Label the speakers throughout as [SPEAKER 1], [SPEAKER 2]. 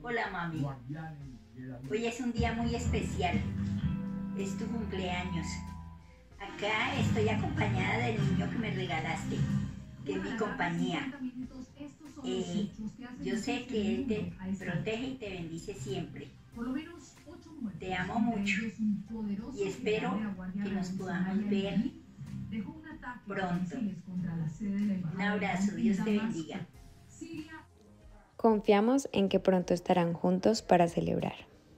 [SPEAKER 1] Hola mami, hoy es un día muy especial, es tu cumpleaños. Acá estoy acompañada del niño que me regalaste, que es mi compañía. Yo sé que él te protege y te bendice siempre. Te amo mucho y espero que nos podamos ver pronto. Un abrazo, Dios te bendiga.
[SPEAKER 2] Confiamos en que pronto estarán juntos para celebrar.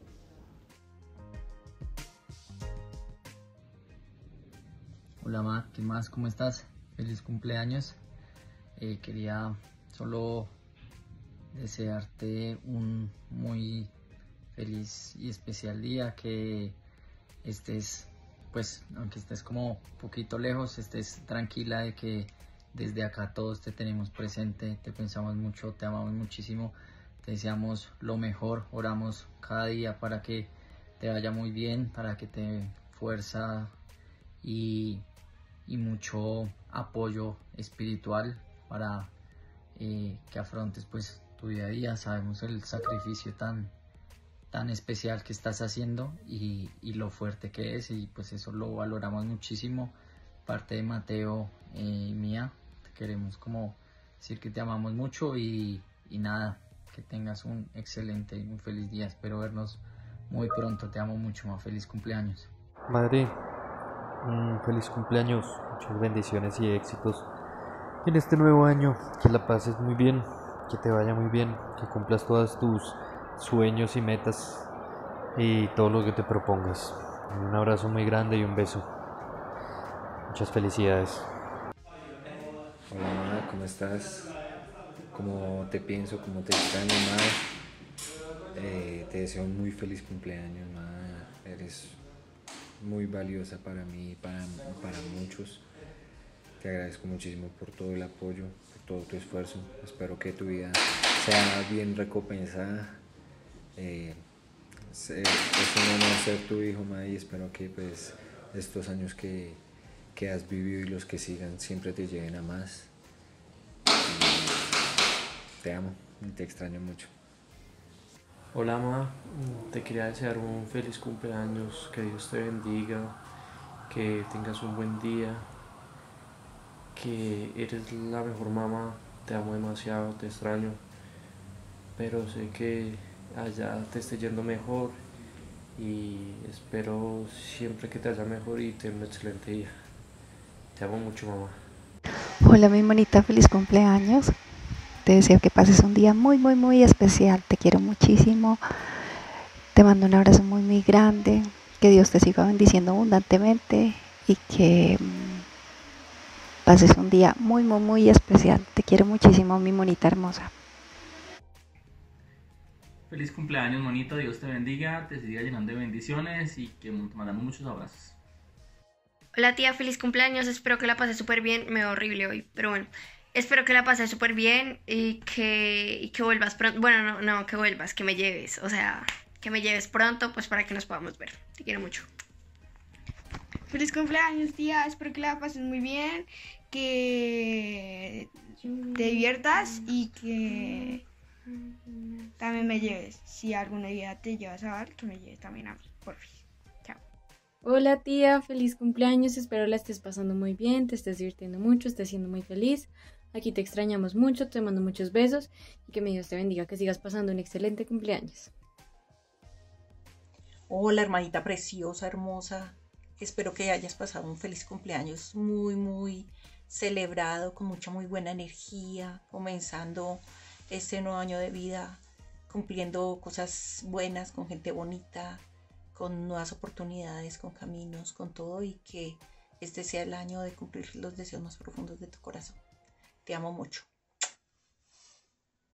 [SPEAKER 3] Hola Ma, ¿qué más? ¿Cómo estás? Feliz cumpleaños. Quería solo desearte un muy feliz y especial día, que estés, pues, aunque estés como un poquito lejos, estés tranquila de que desde acá todos te tenemos presente, te pensamos mucho, te amamos muchísimo, te deseamos lo mejor, oramos cada día para que te vaya muy bien, para que te dé fuerza y mucho apoyo espiritual para que afrontes pues tu día a día. Sabemos el sacrificio tan especial que estás haciendo y lo fuerte que es, y pues eso lo valoramos muchísimo. Parte de Mateo y mía, te queremos como decir que te amamos mucho y nada, que tengas un excelente y un feliz día. Espero vernos muy pronto. Te amo mucho, ma. Feliz cumpleaños.
[SPEAKER 4] Madre, un feliz cumpleaños, muchas bendiciones y éxitos en este nuevo año, que la pases muy bien, que te vaya muy bien, que cumplas todos tus sueños y metas y todo lo que te propongas. Un abrazo muy grande y un beso. Muchas felicidades.
[SPEAKER 5] Hola, ma, ¿cómo estás? ¿Cómo te pienso? ¿Cómo te extraño, ma? Te deseo un muy feliz cumpleaños, ma. Eres muy valiosa para mí y para muchos. Te agradezco muchísimo por todo el apoyo, por todo tu esfuerzo. Espero que tu vida sea bien recompensada. Es un honor ser tu hijo, ma, y espero que pues estos años que has vivido y los que sigan siempre te lleven a más. Te amo y te extraño mucho.
[SPEAKER 6] Hola Ma, te quería desear un feliz cumpleaños, que Dios te bendiga, que tengas un buen día, que eres la mejor mamá, te amo demasiado, te extraño, pero sé que allá te esté yendo mejor y espero siempre que te vaya mejor y tengas un excelente día. Te amo mucho, mamá.
[SPEAKER 7] Hola mi monita, feliz cumpleaños. Te deseo que pases un día muy, muy, muy especial. Te quiero muchísimo. Te mando un abrazo muy, muy grande. Que Dios te siga bendiciendo abundantemente y que pases un día muy, muy, muy especial. Te quiero muchísimo, mi monita hermosa.
[SPEAKER 8] Feliz cumpleaños, monito, Dios te bendiga, te siga llenando de bendiciones y que te mandamos muchos abrazos.
[SPEAKER 9] Hola tía, feliz cumpleaños, espero que la pases súper bien, me veo horrible hoy, pero bueno, espero que la pases súper bien y que vuelvas pronto, bueno, no, que vuelvas, que me lleves, o sea, que me lleves pronto, pues para que nos podamos ver, te quiero mucho.
[SPEAKER 10] Feliz cumpleaños, tía, espero que la pases muy bien, que te diviertas y que también me lleves, si alguna día te llevas a ver, que me lleves también a mí, por fin.
[SPEAKER 2] Hola tía, feliz cumpleaños, espero la estés pasando muy bien, te estés divirtiendo mucho, estés siendo muy feliz. Aquí te extrañamos mucho, te mando muchos besos y que mi Dios te bendiga, que sigas pasando un excelente cumpleaños.
[SPEAKER 11] Hola hermanita preciosa, hermosa, espero que hayas pasado un feliz cumpleaños muy, muy celebrado, con mucha, muy buena energía, comenzando este nuevo año de vida, cumpliendo cosas buenas, con gente bonita, con nuevas oportunidades, con caminos, con todo, y que este sea el año de cumplir los deseos más profundos de tu corazón. Te amo mucho.